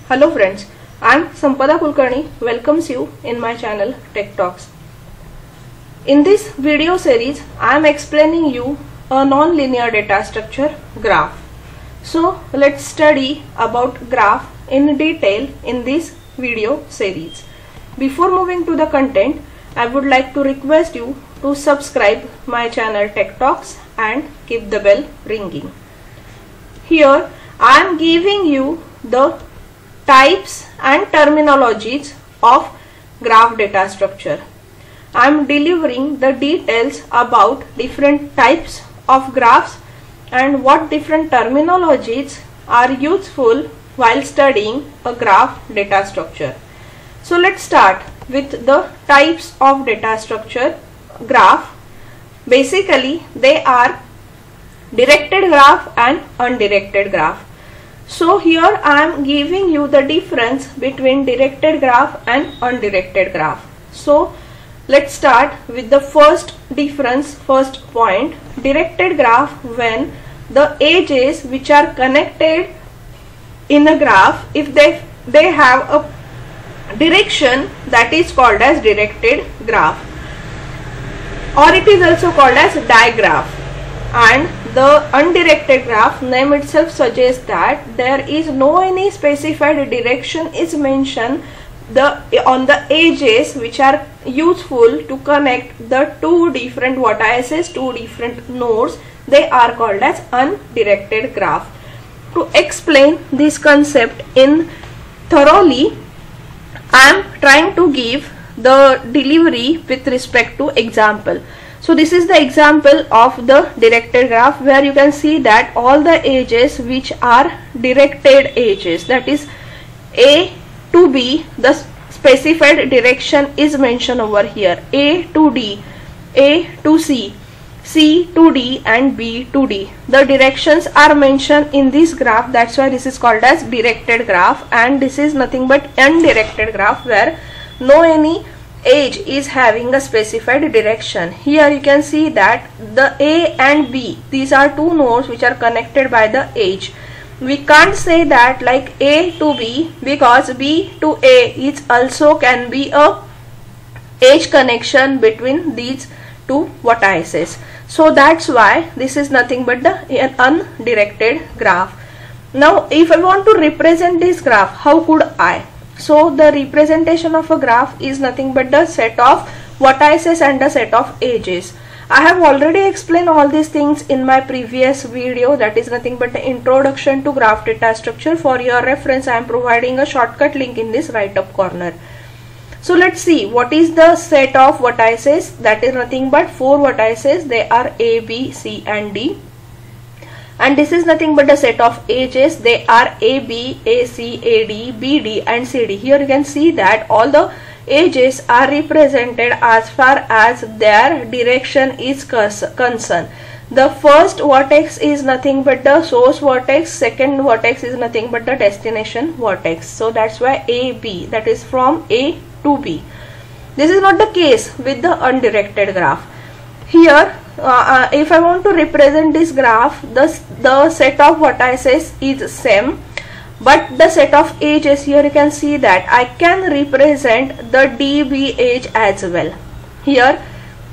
Hello friends, I am Sampada Kulkarni welcomes you in my channel Tech Talks. In this video series, I am explaining you a non-linear data structure graph. So let's study about graph in detail in this video series. Before moving to the content, I would like to request you to subscribe my channel Tech Talks and keep the bell ringing. Here I am giving you the types and terminologies of graph data structure. I am delivering the details about different types of graphs and what different terminologies are useful while studying a graph data structure. So let's start with the types of data structure graph. Basically they are directed graph and undirected graph. So here I am giving you the difference between directed graph and undirected graph. So let's start with the first difference, first point. Directed graph, when the edges which are connected in a graph, if they have a direction, that is called as directed graph, or it is also called as digraph. And the undirected graph, name itself suggests that there is no any specified direction is mentioned on the edges which are useful to connect the two different vertices, two different nodes. They are called as undirected graph. To explain this concept in thoroughly, I am trying to give the delivery with respect to example. So this is the example of the directed graph, where you can see that all the edges which are directed edges, that is A to B, the specified direction is mentioned over here. A to D, A to C, C to D and B to D. The directions are mentioned in this graph. That's why this is called as directed graph, and this is nothing but undirected graph, where no any edge is having a specified direction. Here you can see that the A and B, these are two nodes which are connected by the edge. We can't say that like A to B, because B to A is also can be a edge connection between these two vertices. So that's why this is nothing but the undirected graph. Now if I want to represent this graph, how could I? So the representation of a graph is nothing but the set of vertices and the set of edges. I have already explained all these things in my previous video, that is nothing but the introduction to graph data structure. For your reference, I am providing a shortcut link in this right up corner. So let's see what is the set of vertices. That is nothing but four vertices. They are A, B, C and D. And this is nothing but the set of edges. They are AB, AC, AD, BD and CD. Here you can see that all the edges are represented as far as their direction is concerned. The first vertex is nothing but the source vertex, second vertex is nothing but the destination vertex. So that's why AB, that is from A to B. This is not the case with the undirected graph. Here if I want to represent this graph, the set of vertices is same, but the set of edges, here you can see that I can represent the DB edge as well. Here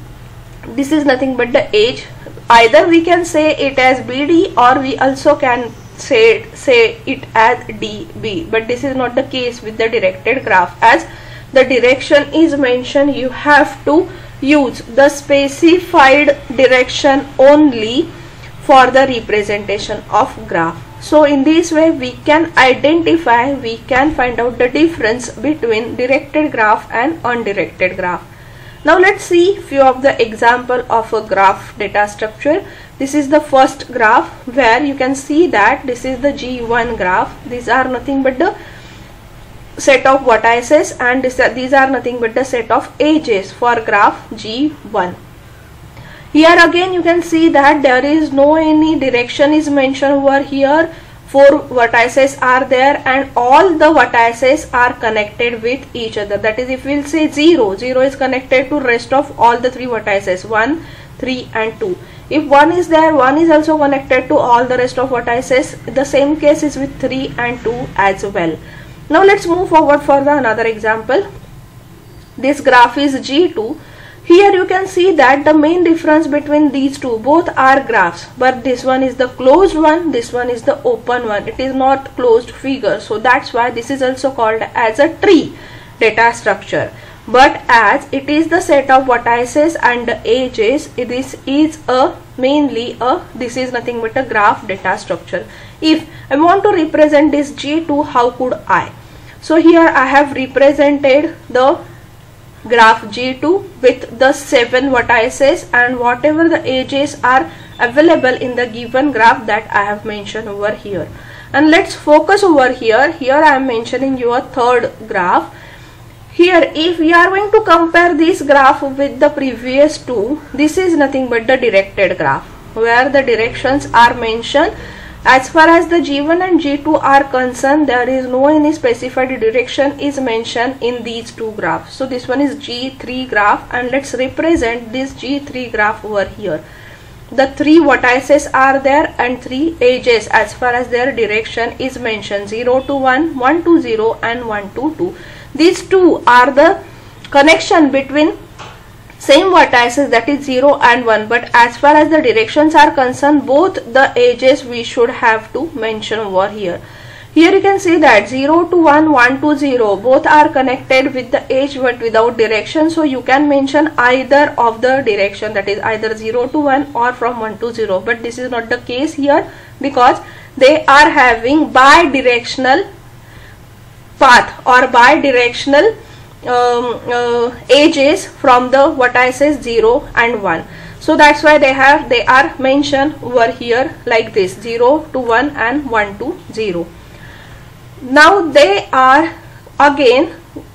this is nothing but the edge. Either we can say it as BD, or we also can say it as DB, but this is not the case with the directed graph. As the direction is mentioned, you have to use the specified direction only for the representation of graph. So in this way we can identify, we can find out the difference between directed graph and undirected graph. Now let's see few of the example of a graph data structure. This is the first graph, where you can see that this is the G1 graph. These are nothing but the set of vertices, and these are nothing but the set of edges for graph G1. Here again you can see that there is no any direction is mentioned over here. Four vertices are there and all the vertices are connected with each other. That is, if we will say 0, 0 is connected to rest of all the three vertices 1, 3 and 2. If 1 is there, 1 is also connected to all the rest of vertices. The same case is with 3 and 2 as well. Now let's move forward for the another example. This graph is G2. Here you can see that the main difference between these two, both are graphs, but this one is the closed one, this one is the open one. It is not closed figure, so that's why this is also called as a tree data structure. But as it is the set of vertices and the edges, this is this is nothing but a graph data structure. If I want to represent this G2, how could I? So here I have represented the graph G2 with the 7 vertices and whatever the edges are available in the given graph that I have mentioned over here. And let's focus over here. Here I am mentioning your third graph. Here, if we are going to compare this graph with the previous two, this is nothing but the directed graph, where the directions are mentioned. As far as the G1 and G2 are concerned, there is no any specified direction is mentioned in these two graphs. So this one is G3 graph, and let's represent this G3 graph over here. The 3 vertices are there and 3 edges as far as their direction is mentioned, 0 to 1, 1 to 0 and 1 to 2. These two are the connection between same vertices, that is 0 and 1, but as far as the directions are concerned, both the edges we should have to mention over here. Here you can see that 0 to 1, 1 to 0, both are connected with the edge but without direction, so you can mention either of the direction, that is either 0 to 1 or from 1 to 0, but this is not the case here because they are having bi-directional path or bi-directional edges from the vertices 0 and 1. So that's why they are mentioned over here like this, 0 to 1 and 1 to 0. Now they are again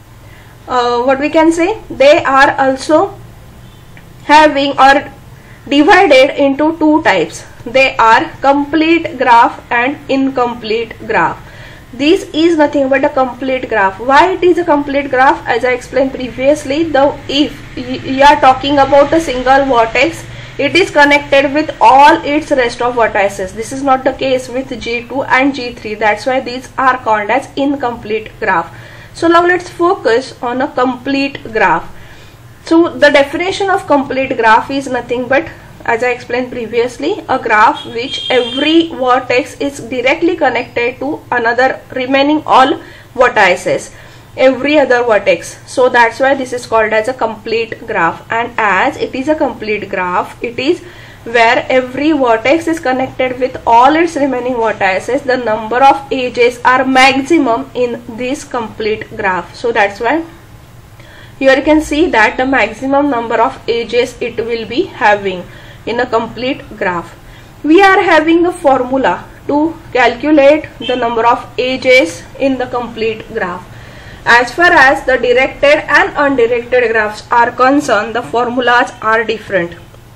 what we can say, they are also having or divided into two types. They are complete graph and incomplete graph. This is nothing but a complete graph. Why it is a complete graph? As I explained previously, if you are talking about a single vertex, it is connected with all its rest of vertices. This is not the case with G2 and G3. That's why these are called as incomplete graph. So now let's focus on a complete graph. So the definition of complete graph is nothing but, as I explained previously, a graph which every vertex is directly connected to another remaining all vertices, every other vertex. So that's why this is called as a complete graph. And as it is a complete graph, it is where every vertex is connected with all its remaining vertices. The number of edges are maximum in this complete graph. So that's why here you can see that the maximum number of edges it will be having in a complete graph. We are having a formula to calculate the number of edges in the complete graph. As far as the directed and undirected graphs are concerned, the formulas are different.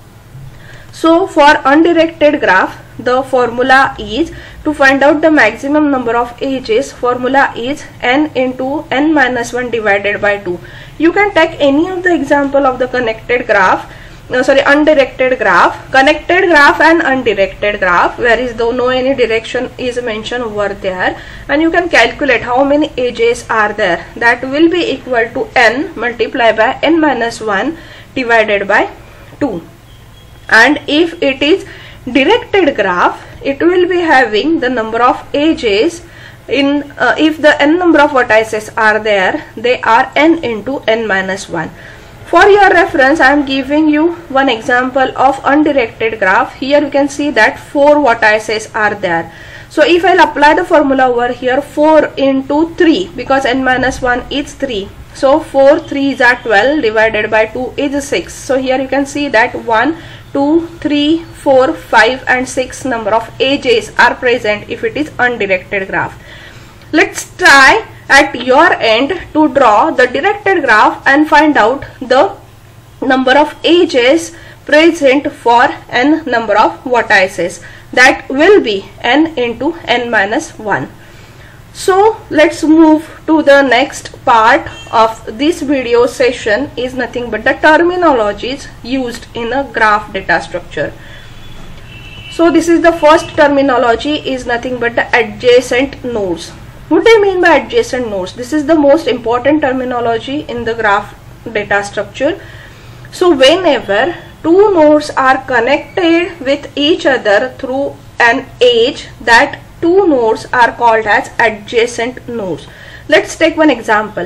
So for undirected graph, the formula is to find out the maximum number of edges. Formula is n into n minus 1 divided by 2. You can take any of the example of the connected graph, undirected graph, connected graph and undirected graph, where is though no any direction is mentioned over there, and you can calculate how many edges are there. That will be equal to n multiplied by n minus 1 divided by 2. And if it is directed graph, it will be having the number of edges in if the n number of vertices are there, they are n into n minus 1. For your reference, I am giving you one example of undirected graph. Here you can see that 4 vertices are there. So if I will apply the formula over here, 4 into 3, because n minus 1 is 3. So 4 3s are 12 divided by 2 is 6. So here you can see that 1, 2, 3, 4, 5 and 6 number of edges are present if it is undirected graph. Let's try at your end to draw the directed graph and find out the number of edges present for n number of vertices. That will be n into n minus 1. So let's move to the next part of this video session, is nothing but the terminologies used in a graph data structure. So this is the first terminology, is nothing but the adjacent nodes. What do you mean by adjacent nodes? This is the most important terminology in the graph data structure. So whenever two nodes are connected with each other through an edge, that two nodes are called as adjacent nodes. Let's take one example.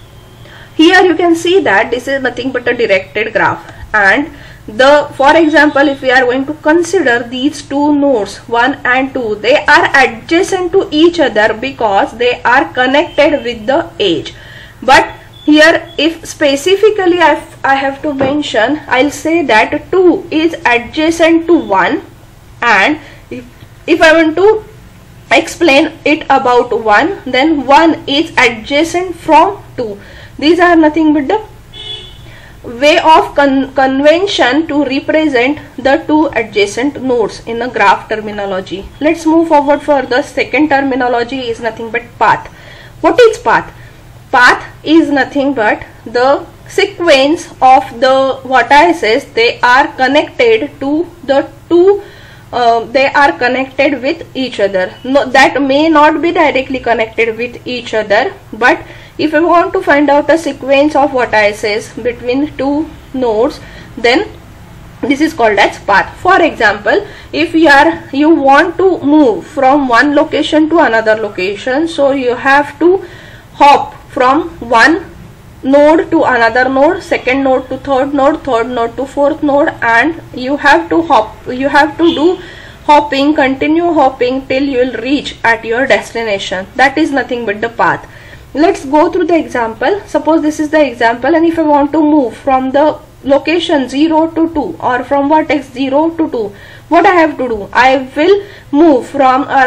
Here you can see that this is nothing but a directed graph, and for example, if we are going to consider these two nodes 1 and 2, they are adjacent to each other because they are connected with the edge. But here, if specifically I have to mention, I'll say that 2 is adjacent to 1, and if I want to explain it about 1, then 1 is adjacent from 2. These are nothing but the way of convention to represent the two adjacent nodes in a graph terminology. Let's move forward further. Second terminology is nothing but path. What is path? Path is nothing but the sequence of the vertices. They are connected to the two they are connected with each other. No, that may not be directly connected with each other, but if you want to find out a sequence of vertices between two nodes, then this is called as path. For example, if you want to move from one location to another location, so you have to hop from one node to another node, second node to third node to fourth node, and you have to do hopping, continue hopping till you will reach at your destination. That is nothing but the path. Let's go through the example. Suppose this is the example, and if I want to move from the location 0 to 2 or from vertex 0 to 2, what I have to do? I will move from, or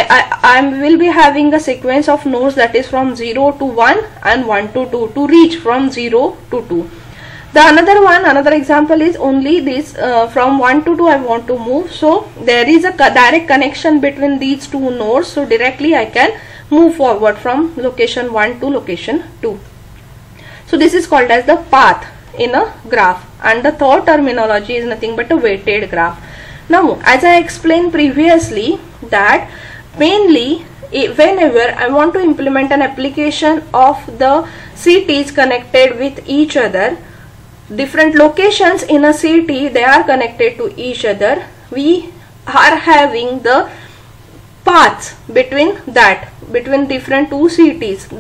I will be having a sequence of nodes that is from 0 to 1 and 1 to 2 to reach from 0 to 2. The another example is only this, from 1 to 2 I want to move. So there is a direct connection between these two nodes. So directly I can move forward from location 1 to location 2. So this is called as the path in a graph. And the third terminology is nothing but a weighted graph. Now, as I explained previously, that mainly whenever I want to implement an application of the cities connected with each other, different locations in a city, they are connected to each other, we are having the paths between different two cities.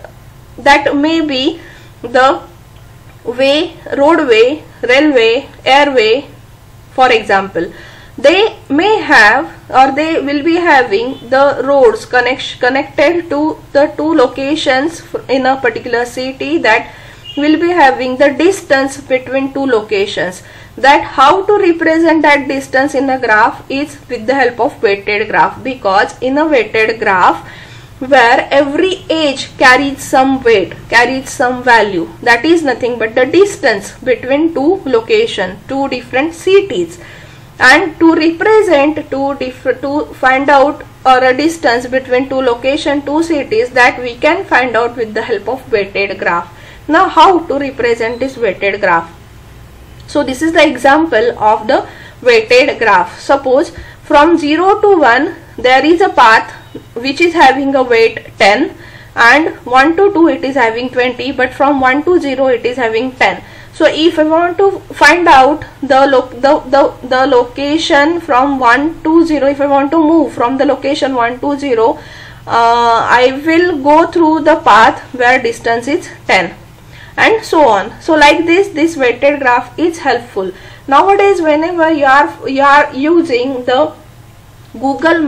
That may be the way, roadway, railway, airway, for example. They may have, or they will be having the roads connected to the two locations in a particular city, that will be having the distance between two locations. That how to represent that distance in a graph is with the help of weighted graph, because in a weighted graph, where every edge carries some weight, carries some value, that is nothing but the distance between two locations, two different cities. And to represent, to find out or a distance between two locations, two cities, that we can find out with the help of weighted graph. Now how to represent this weighted graph? So this is the example of the weighted graph. Suppose from 0 to 1 there is a path which is having a weight 10, and 1 to 2 it is having 20, but from 1 to 0 it is having 10. So if I want to find out the location from 1 to 0, if I want to move from the location 1 to 0, I will go through the path where distance is 10, and so on. So like this weighted graph is helpful. Nowadays, whenever you are using the Google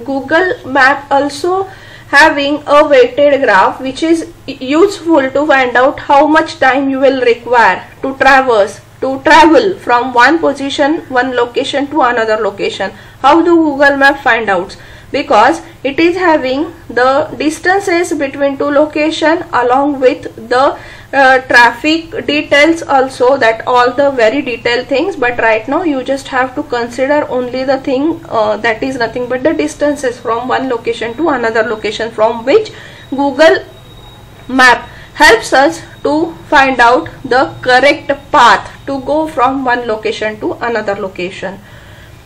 Map also having a weighted graph, which is useful to find out how much time you will require to travel from one location to another location. How do Google Map find out? Because it is having the distances between two locations along with the traffic details also, that all the very detailed things. But right now you just have to consider only the thing that is nothing but the distances from one location to another location, from which Google Map helps us to find out the correct path to go from one location to another location.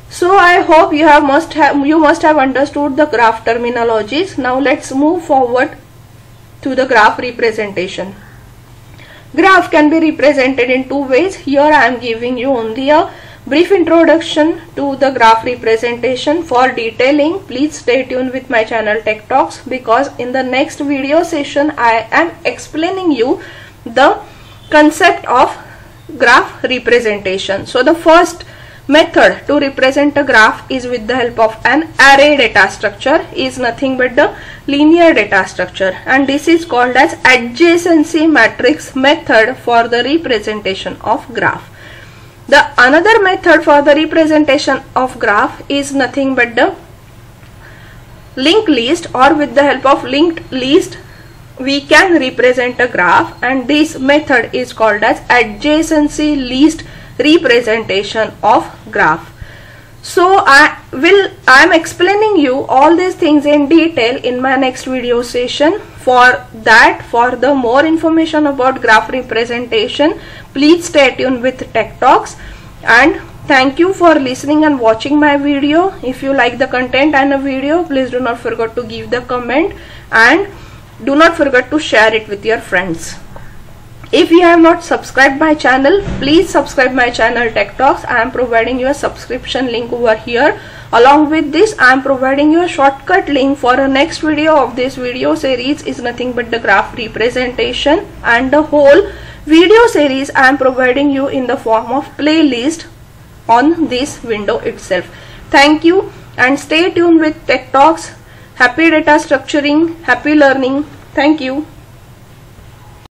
So I hope you must have understood the graph terminologies. Now let's move forward to the graph representation. Graph can be represented in two ways. Here I am giving you only a brief introduction to the graph representation. For detailing, please stay tuned with my channel Tech Talks, because in the next video session I am explaining you the concept of graph representation. So the first method to represent a graph is with the help of an array data structure, is nothing but the linear data structure, and this is called as adjacency matrix method for the representation of graph. The another method for the representation of graph is nothing but the linked list, or with the help of linked list we can represent a graph, and this method is called as adjacency list representation of graph. So I am explaining you all these things in detail in my next video session. For the more information about graph representation, please stay tuned with Tech Talks, and thank you for listening and watching my video. If you like the content and the video, please do not forget to give the comment, and do not forget to share it with your friends. If you have not subscribed my channel, please subscribe my channel Tech Talks. I am providing you a subscription link over here. Along with this, I am providing you a shortcut link for a next video of this video series, is nothing but the graph representation, and the whole video series I am providing you in the form of playlist on this window itself. Thank you, and stay tuned with Tech Talks. Happy data structuring, happy learning. Thank you.